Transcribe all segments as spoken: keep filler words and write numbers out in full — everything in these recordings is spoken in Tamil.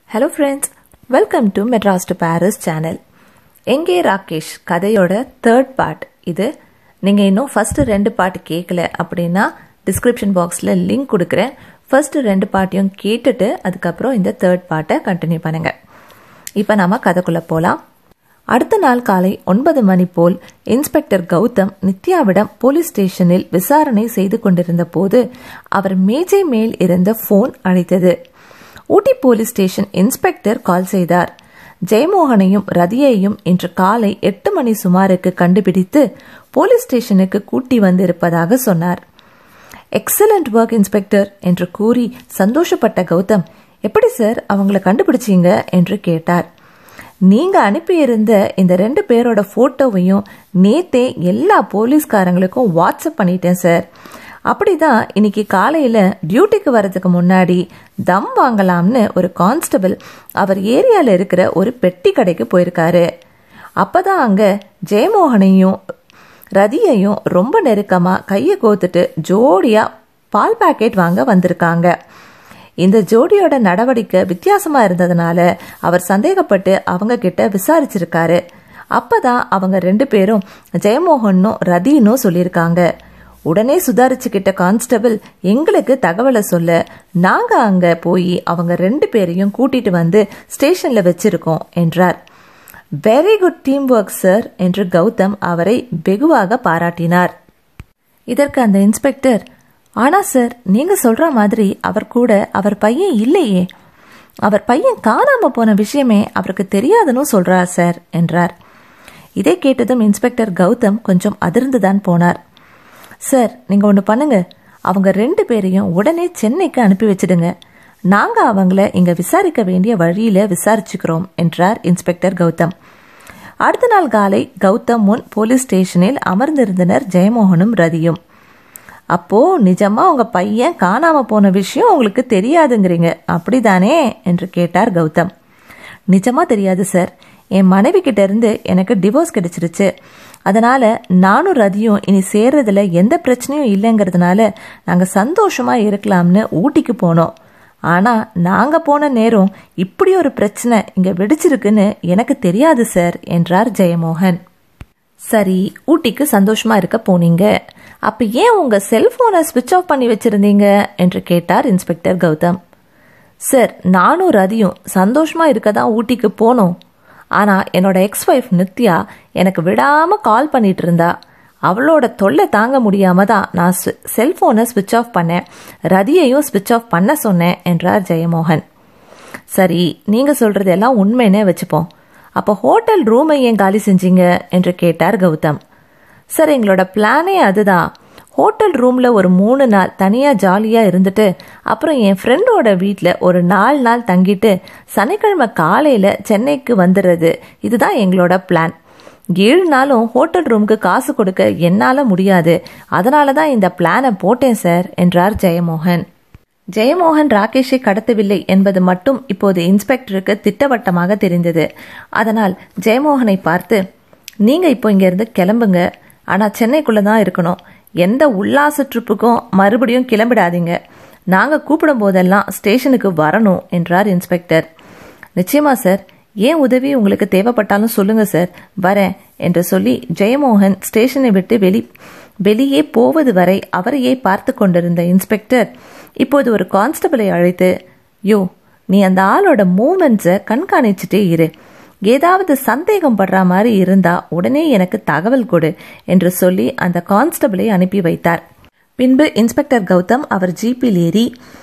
Hello friends, welcome to Madras to Paris channel. Yengae Rakesh கதையோட third part. இது நீங்க இன்னும் first ரெண்டு part கேட்கல அப்படினா description boxல link கொடுக்கிறேன். first ரெண்டு பார்ட்டையும் கேட்டுட்டு அதுக்கப்புறம் இந்த third part-ஐ கண்டினியூ பண்ணுங்க. இப்போ நாம கதைக்குள்ள போலாம். அடுத்த நாள் காலை ஒன்பது மணி போல் இன்ஸ்பெக்டர் கௌதம் நித்யாவிடம் போலீஸ் ஸ்டேஷனில் விசாரணை செய்து கொண்டிருந்த போது அவர் மேஜை மேல் இருந்த போன் அழைத்தது. ஊட்டி போலீஸ் ஸ்டேஷன் இன்ஸ்பெக்டர் கால் செய்தார். ஜெயமோகனையும் ரதியையும் இன்று காலை எட்டு மணி சுமாருக்கு கண்டுபிடித்து போலீஸ் ஸ்டேஷனுக்கு கூட்டி வந்திருப்பதாக சொன்னார். எக்ஸலண்ட் ஒர்க் இன்ஸ்பெக்டர் என்று கூறி சந்தோஷப்பட்ட கௌதம், எப்படி சார் அவங்கள கண்டுபிடிச்சீங்க என்று கேட்டார். நீங்க அனுப்பியிருந்த இந்த ரெண்டு பேரோட போட்டோவையும் நேத்தே எல்லா போலீஸ்காரங்களுக்கும் வாட்ஸ்அப் பண்ணிட்டேன் சார். அப்படிதான் இன்னைக்கு காலையில டியூட்டிக்கு வர்றதுக்கு முன்னாடி தம் வாங்கலாம்னு ஒரு கான்ஸ்டபிள் அவர் ஏரியால இருக்கிற ஒரு பெட்டி கடைக்கு போயிருக்காரு. அப்பதான் அங்க ஜெயமோகனையும் ரதியையும் ரொம்ப நெருக்கமா கையை கோத்துட்டு ஜோடியா பால் பாக்கெட் வாங்க வந்திருக்காங்க. இந்த ஜோடியோட நடவடிக்கை வித்தியாசமா இருந்ததுனால அவர் சந்தேகப்பட்டு அவங்க கிட்ட விசாரிச்சிருக்காரு. அப்பதான் அவங்க ரெண்டு பேரும் ஜெயமோகனும் ரதினும் சொல்லியிருக்காங்க. உடனே சுதாரிச்சுக்கிட்ட கான்ஸ்டபிள் எங்களுக்கு தகவலை சொல்ல நாங்க அங்க போய் அவங்க ரெண்டு பேரையும் கூட்டிட்டு வந்து ஸ்டேஷன்ல வச்சிருக்கோம் என்றார். Very good team work sir என்று கௌதம் அவரை வெகுவாக பாராட்டினார். இதற்கு அந்த இன்ஸ்பெக்டர், ஆனா சார் நீங்க சொல்ற மாதிரி அவர் கூட அவர் பையன் இல்லையே, அவர் பையன் காணாம போன விஷயமே அவருக்கு தெரியாதுன்னு சொல்றார் சார் என்றார். இதை கேட்டதும் இன்ஸ்பெக்டர் கௌதம் கொஞ்சம் அதிர்ந்துதான் போனார். சார் நீங்க ஒன்று பண்ணுங்க, அவங்க ரெண்டு பேரையும் உடனே சென்னைக்கு அனுப்பி வச்சிடுங்க, நாங்க அவங்கள இங்க விசாரிக்க வேண்டிய வழியில விசாரிச்சுக்கிறோம் என்றார் இன்ஸ்பெக்டர் கௌதம். அடுத்த நாள் காலை கௌதம் முன் போலீஸ் ஸ்டேஷனில் அமர்ந்திருந்தனர் ஜெயமோகனும் ரதியும். அப்போ நிஜமா உங்க பையன் காணாம போன விஷயம் உங்களுக்கு தெரியாதுங்கிறீங்க அப்படிதானே என்று கேட்டார் கௌதம். நிஜமா தெரியாது சார், என் மனைவி கிட்ட இருந்து எனக்கு டிவோர்ஸ் கிடைச்சிருச்சு. அதனால நானும் ரதியும் இனி சேர்றதுல எந்த பிரச்சனையும் இல்லைங்கிறதுனால நாங்க சந்தோஷமா இருக்கலாம்னு ஊட்டிக்கு போனோம். ஆனா நாங்க போன நேரம் இப்படி ஒரு பிரச்சனை இங்க வெடிச்சிருக்குன்னு எனக்கு தெரியாது சார் என்றார் ஜெயமோகன். சரி, ஊட்டிக்கு சந்தோஷமா இருக்க போனீங்க, அப்ப ஏன் உங்க செல்போனை ஸ்விட்ச் ஆஃப் பண்ணி வச்சிருந்தீங்க என்று கேட்டார் இன்ஸ்பெக்டர் கௌதம். சார் நானும் ரதியும் சந்தோஷமா இருக்கதான் ஊட்டிக்கு போனோம். ஆனா என்னோட எக்ஸ் ஒய்ஃப் நித்யா எனக்கு விடாம கால் பண்ணிட்டு இருந்தா. அவளோட தொல்லை தாங்க முடியாம தான் நான் செல்போனை ஸ்விட்ச் ஆஃப் பண்ணேன், ரதியையும் ஸ்விட்ச் ஆஃப் பண்ண சொன்னேன் என்றார் ஜெயமோகன். சரி, நீங்க சொல்றது எல்லாம் உண்மைன்னே வச்சுப்போம். அப்போ ஹோட்டல் ரூமை ஏன் காலி செஞ்சீங்க என்று கேட்டார் கௌதம். சார் எங்களோட பிளானே அதுதான். ஹோட்டல் ரூம்ல ஒரு மூணு நாள் தனியா ஜாலியா இருந்துட்டு அப்புறம் என் ஃப்ரெண்டோட வீட்டில் ஒரு நாலு நாள் தங்கிட்டு சனிக்கிழமை காலையில சென்னைக்கு வந்துடுறது, இதுதான் எங்களோட பிளான். ஏழு நாளும் ஹோட்டல் ரூமுக்கு காசு கொடுக்க என்னால முடியாது, அதனாலதான் இந்த பிளானை போட்டேன் சார் என்றார் ஜெயமோகன். ஜெயமோகன் ராகேஷை கடத்தவில்லை என்பது மட்டும் இப்போது இன்ஸ்பெக்டருக்கு திட்டவட்டமாக தெரிந்தது. அதனால் ஜெயமோகனை பார்த்து, நீங்க இப்போ இங்க இருந்து கிளம்புங்க, ஆனா சென்னைக்குள்ளதான் இருக்கணும், எந்த உல்லாச ட்ரிப்புக்கும் மறுபடியும் கிளம்பிடாதீங்க, நாங்க கூப்பிடும் போதெல்லாம் ஸ்டேஷனுக்கு வரணும் என்றார் இன்ஸ்பெக்டர். நிச்சயமா சார், ஏன் உதவி உங்களுக்கு தேவைப்பட்டாலும் சொல்லுங்க சார், வரேன் என்று சொல்லி ஜெயமோகன் ஸ்டேஷனை விட்டு வெளி வெளியே போவது வரை அவரையே பார்த்து கொண்டிருந்த இன்ஸ்பெக்டர் இப்போது ஒரு கான்ஸ்டபிளை அழைத்து, யோ நீ அந்த ஆளோட மூமெண்ட்ஸை கண்காணிச்சுட்டே இரு, ஏதாவது சந்தேகம் படுற மாதிரி இருந்தா உடனே எனக்கு தகவல் கொடு என்று சொல்லி அந்த கான்ஸ்டபிளை அனுப்பி வைத்தார். பின்பு இன்ஸ்பெக்டர் கௌதம் அவர் ஜீப்பில் ஏறி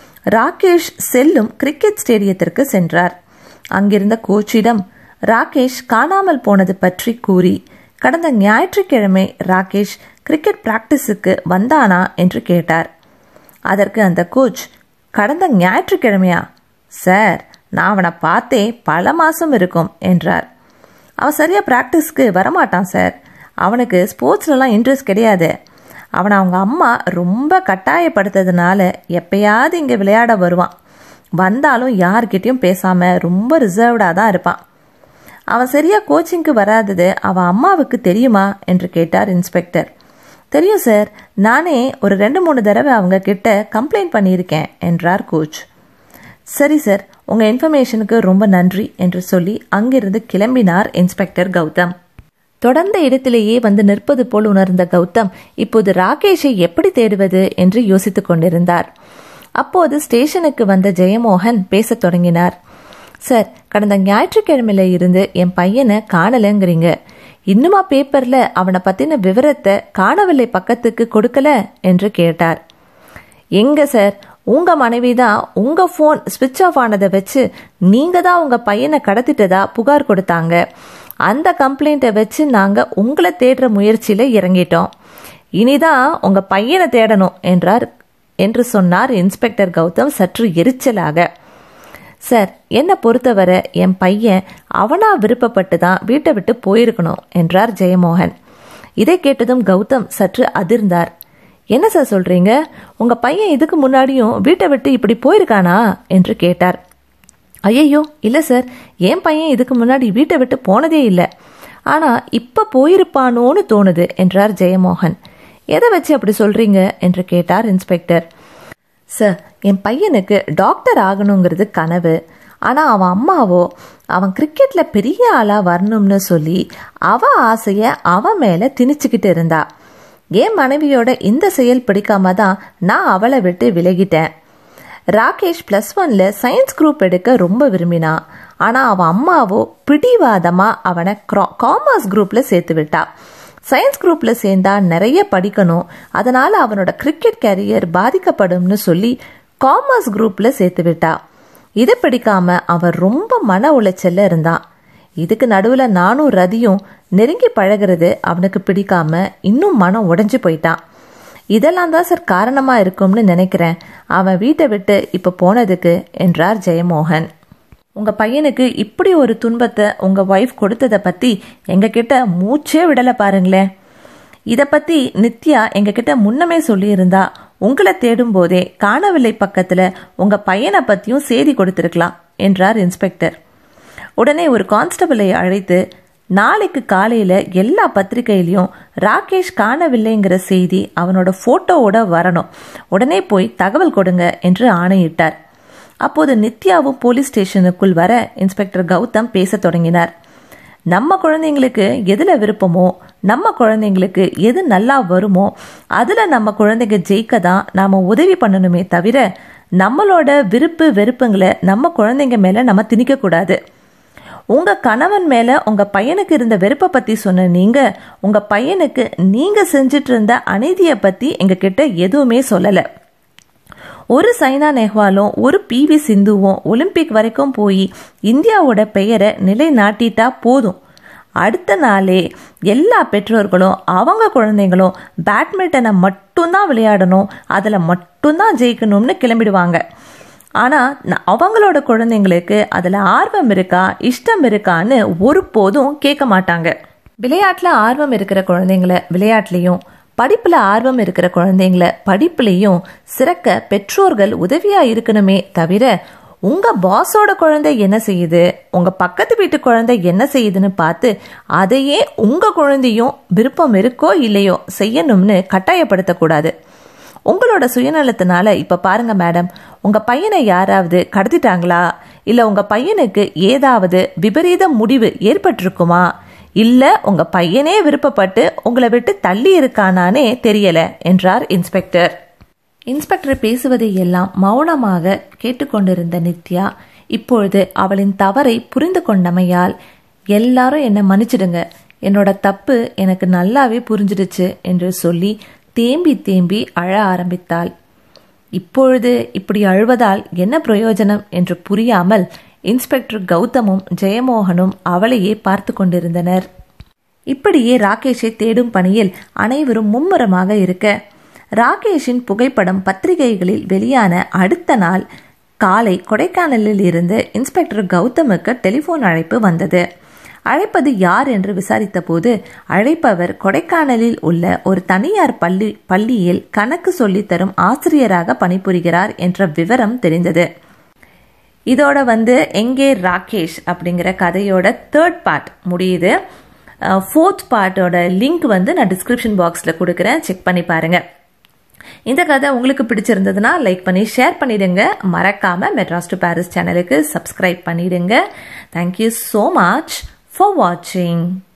ராகேஷ் செல்லும் கிரிக்கெட் ஸ்டேடியத்திற்கு சென்றார். அங்கிருந்த கோச்சிடம் ராகேஷ் காணாமல் போனது பற்றி கூறி, கடந்த ஞாயிற்றுக்கிழமை ராகேஷ் கிரிக்கெட் பிராக்டிஸுக்கு வந்தானா என்று கேட்டார். அதற்கு அந்த கோச், கடந்த ஞாயிற்றுக்கிழமையா சார், நான் அவனை பார்த்தே பல மாசம் இருக்கும் என்றார். அவன் சரியா பிராக்டிஸ்க்கு வரமாட்டான் சார், அவனுக்கு ஸ்போர்ட்ஸ்லாம் இன்ட்ரெஸ்ட் கிடையாது. அவனை அவங்க அம்மா ரொம்ப கட்டாயப்படுத்ததுனால எப்பயாவது இங்கே விளையாட வருவான், வந்தாலும் யார்கிட்டையும் பேசாம ரொம்ப ரிசர்வ்டா தான் இருப்பான். அவன் சரியா கோச்சிங்க்கு வராதது அவன் அம்மாவுக்கு தெரியுமா என்று கேட்டார் இன்ஸ்பெக்டர். தெரியும் சார், நானே ஒரு ரெண்டு மூணு தடவை அவங்க கிட்ட கம்ப்ளைண்ட் பண்ணியிருக்கேன் என்றார் கோச். சரி சார், உங்க இன்ஃபர்மேஷனுக்கு ரொம்ப நன்றி என்று சொல்லி அங்கிருந்து கிளம்பினார் இன்ஸ்பெக்டர் கௌதம். தொடர்ந்த இடத்திலேயே வந்து நிற்பது போல் உணர்ந்த கௌதம் இப்போது ராகேஷை எப்படி தேடுவது என்று யோசித்துக் கொண்டிருந்தார். அப்போது ஸ்டேஷனுக்கு வந்த ஜெயமோகன் பேசத் தொடங்கினார். சார், கடந்த ஞாயிற்றுக்கிழமையில இருந்து என் பையனை காணலங்கிறீங்க. இன்னுமா பேப்பர்ல அவனை பத்தின விவரத்தை காணவில்லை பக்கத்துக்கு கொடுக்கல என்று கேட்டார். எங்க சார், உங்க மனைவி தான் உங்க போன் ஸ்விட்ச் ஆஃப் ஆனதை வச்சு நீங்க தான் உங்க பையனை கடத்திட்டதா புகார் கொடுத்தாங்க. அந்த கம்ப்ளைண்ட்டை வச்சு நாங்க உங்களை தேடுற முயற்சியில இறங்கிட்டோம். இனிதான் உங்க பையனை தேடணும் என்றார் என்று சொன்னார் இன்ஸ்பெக்டர் கௌதம் சற்று எரிச்சலாக. சார், என்னை பொறுத்தவரை என் பையன் அவனா விருப்பப்பட்டு தான் வீட்டை விட்டு போயிருக்கணும் என்றார் ஜெயமோகன். இதை கேட்டதும் கௌதம் சற்று அதிர்ந்தார். என்ன சார் சொல்றீங்க? உங்க பையன் இதுக்கு முன்னாடியும் வீட்டை விட்டு இப்படி போயிருக்கானா என்று கேட்டார். ஐயோ இல்ல சார், என் பையன் இதுக்கு முன்னாடி வீட்டை விட்டு போனதே இல்லை. ஆனா இப்ப போயிருப்பானோன்னு தோணுது என்றார் ஜெயமோகன். எதை வச்சு அப்படி சொல்றீங்க என்று கேட்டார் இன்ஸ்பெக்டர். சார், என் பையனுக்கு டாக்டர் ஆகணுங்கிறது கனவு. ஆனா அவன் அம்மாவோ அவன் கிரிக்கெட்ல பெரிய ஆளா வரணும்னு சொல்லி அவ ஆசைய அவன் மேல திணிச்சுக்கிட்டு இருந்தா. என் மனைவியோட இந்த செயல் பிடிக்காம தான் நான் அவளை விட்டு விலகிட்டேன். ராகேஷ் பிளஸ் ஒன்ல சயின்ஸ் குரூப் எடுக்க ரொம்ப விரும்பினா. ஆனா அவன் அம்மாவோ பிடிவாதமா அவனை காமர்ஸ் குரூப்ல சேர்த்து விட்டா. சயின்ஸ் குரூப்ல சேர்ந்தா நிறைய படிக்கணும், அதனால அவனோட கிரிக்கெட் கேரியர் பாதிக்கப்படும்னு சொல்லி காமர்ஸ் குரூப்ல சேர்த்து விட்டா. இது பிடிக்காம அவன் ரொம்ப மன உளைச்சல்ல இருந்தான். இதுக்கு நடுவுல நானும் ரதியும் நெருங்கி பழகிறது அவனுக்கு பிடிக்காம இன்னும் மனம் உடைஞ்சு போயிட்டான். இதெல்லாம் தான் சார் காரணமா இருக்கும்னு நினைக்கிறேன் அவன் வீட்டை விட்டு இப்ப போனதுக்கு என்றார் ஜெயமோகன். உங்க பையனுக்கு இப்படி ஒரு துன்பத்தை உங்க ஒய்ஃப் கொடுத்ததை பத்தி எங்க கிட்ட மூச்சே விடல பாருங்களேன். இத பத்தி நித்யா எங்க கிட்ட முன்னமே சொல்லி இருந்தா உங்களை தேடும் போதே காணவில்லை பக்கத்துல உங்க பையனை பத்தியும் செய்தி கொடுத்திருக்கலாம் என்றார் இன்ஸ்பெக்டர். உடனே ஒரு கான்ஸ்டபிளை அழைத்து நாளைக்கு காலையில எல்லா பத்திரிகையிலையும் ராகேஷ் காணவில்லைங்கிற செய்தி அவனோட போட்டோவோட வரணும், உடனே போய் தகவல் கொடுங்க என்று ஆணையிட்டார். அப்போது நித்யாவும் போலீஸ் ஸ்டேஷனுக்குள் வர இன்ஸ்பெக்டர் கௌதம் பேச தொடங்கினார். நம்ம குழந்தைங்களுக்கு எதுல விருப்பமோ, நம்ம குழந்தைங்களுக்கு எது நல்லா வருமோ அதுல நம்ம குழந்தைங்க ஜெயிக்க தான் நாம உதவி பண்ணணுமே தவிர நம்மளோட விருப்பு வெறுப்புங்களை நம்ம குழந்தைங்க மேல நம்ம திணிக்க கூடாது. உங்க கணவன் மேல உங்க பையனுக்கு இருந்த வெறுப்பை பத்தி சொன்ன நீங்க உங்க பையனுக்கு நீங்க செஞ்சிட்டு இருந்த அநீதியை பத்தி எங்க கிட்ட எதுவுமே சொல்லல. ஒரு சைனா நேஹ்வாலும் ஒரு பி வி சிந்துவும் ஒலிம்பிக் வரைக்கும் போய் இந்தியாவோட பெயரை நிலைநாட்டிட்டா போதும், அடுத்த நாளே எல்லா பெற்றோர்களும் அவங்க குழந்தைங்களும் பேட்மிண்டனை மட்டும்தான் விளையாடணும், அதுல மட்டும்தான் ஜெயிக்கணும்னு கிளம்பிடுவாங்க. ஆனா அவங்களோட குழந்தைங்களுக்கு அதுல ஆர்வம் இருக்கா, இஷ்டம் இருக்கான்னு ஒருபோதும் கேட்க மாட்டாங்க. விளையாட்டுல ஆர்வம் இருக்கிற குழந்தைங்களை விளையாட்டுலயும், படிப்புல ஆர்வம் இருக்கிற குழந்தைங்களை படிப்புலையும் சிறக்க பெற்றோர்கள் உதவியா இருக்கணுமே தவிர உங்க பாஸோட குழந்தை என்ன செய்யுது, உங்க பக்கத்து வீட்டு குழந்தை என்ன செய்யுதுன்னு பார்த்து அதையே உங்க குழந்தையும் விருப்பம் இருக்கோ இல்லையோ செய்யணும்னு கட்டாயப்படுத்தக்கூடாது. உங்களோட சுயநலத்தினால இப்ப பாருங்க மேடம், உங்க பையனை யாராவது கடத்திட்டாங்களா, இல்ல உங்க பையனுக்கு ஏதாவது விபரீத முடிவு ஏற்பட்டிருக்குமா, இல்ல உங்க பையனே விருப்பப்பட்டு உங்களை விட்டு தள்ளி இருக்கானானே தெரியல என்றார் இன்ஸ்பெக்டர். இன்ஸ்பெக்டர் பேசுவதை எல்லாம் மௌனமாக கேட்டுக்கொண்டிருந்த நித்யா இப்பொழுது அவளின் தவறை புரிந்து கொண்டமையால் எல்லாரும் என்னை மன்னிச்சிடுங்க, என்னோட தப்பு எனக்கு நல்லாவே புரிஞ்சிடுச்சு என்று சொல்லி தேம்பி தேம்பி அழ ஆரம்பித்தாள். இப்பொழுது இப்படி அழுவதால் என்ன பிரயோஜனம் என்று புரியாமல் இன்ஸ்பெக்டர் கௌதமும் ஜெயமோகனும் அவளையே பார்த்து கொண்டிருந்தனர். இப்படியே ராகேஷை தேடும் பணியில் அனைவரும் மும்முரமாக இருக்க ராகேஷின் புகைப்படம் பத்திரிகைகளில் வெளியான அடுத்த நாள் காலை கொடைக்கானலில் இருந்து இன்ஸ்பெக்டர் கௌதமுக்கு டெலிபோன் அழைப்பு வந்தது. அழைப்பது யார் என்று விசாரித்த போது அழைப்பவர் கொடைக்கானலில் உள்ள ஒரு தனியார் பள்ளி பள்ளியில் கணக்கு சொல்லித்தரும் ஆசிரியராக பணிபுரிகிறார் என்ற விவரம் தெரிந்தது. இதோட வந்து எங்கே ராகேஷ் அப்படிங்கிற கதையோட தேர்ட் பார்ட் முடியுது. ஃபோர்த் பார்ட்டோட லிங்க் வந்து நான் டிஸ்கிரிப்ஷன் பாக்ஸில் கொடுக்குறேன், செக் பண்ணி பாருங்க. இந்த கதை உங்களுக்கு பிடிச்சிருந்ததுன்னா லைக் பண்ணி ஷேர் பண்ணிடுங்க. மறக்காம மெட்ராஸ் டு பாரிஸ் சேனலுக்கு சப்ஸ்கிரைப் பண்ணிடுங்க. தேங்க்யூ ஸோ மச் ஃபார் வாட்சிங்.